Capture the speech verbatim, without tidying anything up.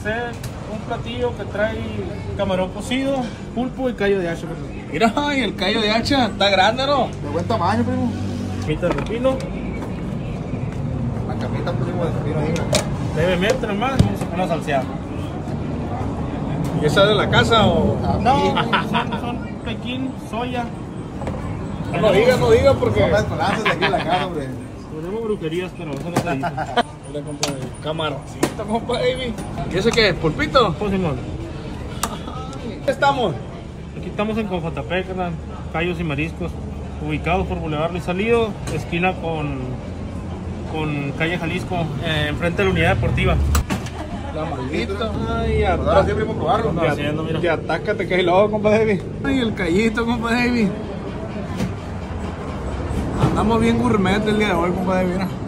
hacer un platillo que trae camarón cocido, pulpo y callo de hacha. Mira, y el callo de hacha está grande, ¿no? De buen tamaño, primo. Camita de pepino. La camita, primo, de pepino ahí. Levemente nomás, vamos a poner salseado. ¿Y esa de la casa o...? No, son, son pequín, soya. No digas, no digas porque... No me lanzas de aquí en la casa, hombre. Tenemos brujerías, pero eso no se dice. Mira, compa, camaroncito, compa, baby. ¿Y ese qué es? ¿Pulpito? Pues, Simón, ¿Dónde estamos? aquí estamos en Confotapec, carnal, Callos y Mariscos, ubicados por Boulevard Luis Salido, esquina con, con calle Jalisco, eh, enfrente de la unidad deportiva. La maldita. Ay, Pues ahora sí, primo, probarlo. Ando haciendo, mira. Te ataca, te cae loco, compa, baby. Ay, el callito, compa, baby. Andamos bien gourmet el día de hoy, compa, baby, mira.